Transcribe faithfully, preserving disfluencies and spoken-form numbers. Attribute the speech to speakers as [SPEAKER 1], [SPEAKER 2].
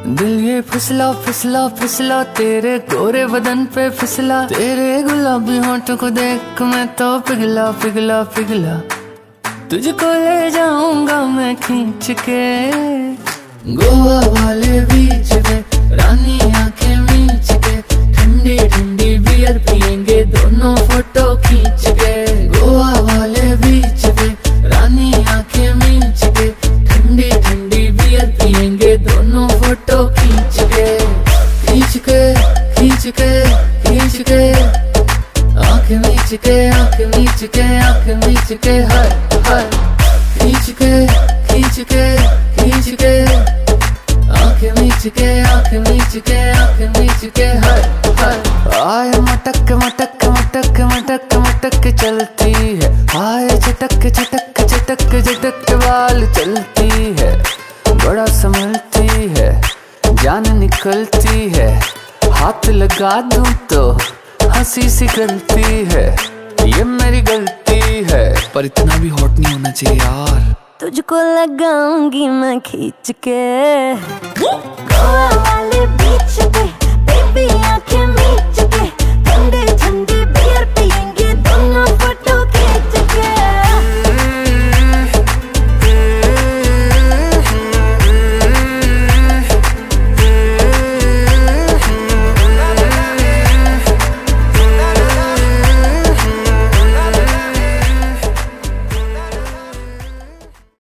[SPEAKER 1] दिल ये फिसला फिसला फिसला तेरे गोरे बदन पे फिसला, तेरे गुलाबी होंठों को देख मैं तो पिघला पिघला पिघला। तुझको ले जाऊंगा मैं खींच के गोवा वाले बीच पे, रानी आंखें मीच के, ठंडी ठंडी बियर पियेंगे दोनों फोटो खींच के। गोवा वाले बीच पे, रानी आंखें मीच के, ठंडी ठंडी बियर पियेंगे दोनों फोटो खींच के। खींच के खींच के खींच के, आंखें मीच के आंखें मीच के आंखें मीच के, हाय हाय। खींच के खींच के खींच के, आंखें मीच के आंखें मीच के आंखें मीच के, हाय हाय। आए मटक मटक मटक मटक मटक चलती है, आए चटक चटक चटक चटक बाल चलती है, बड़ा संभलती है जान निकलती है, हाथ लगा दूं तो हंसी सी गलती है, ये मेरी गलती है। पर इतना भी हॉट नहीं होना चाहिए यार।
[SPEAKER 2] तुझको लगाऊंगी मैं खींच के गोवा वाले बीच पे,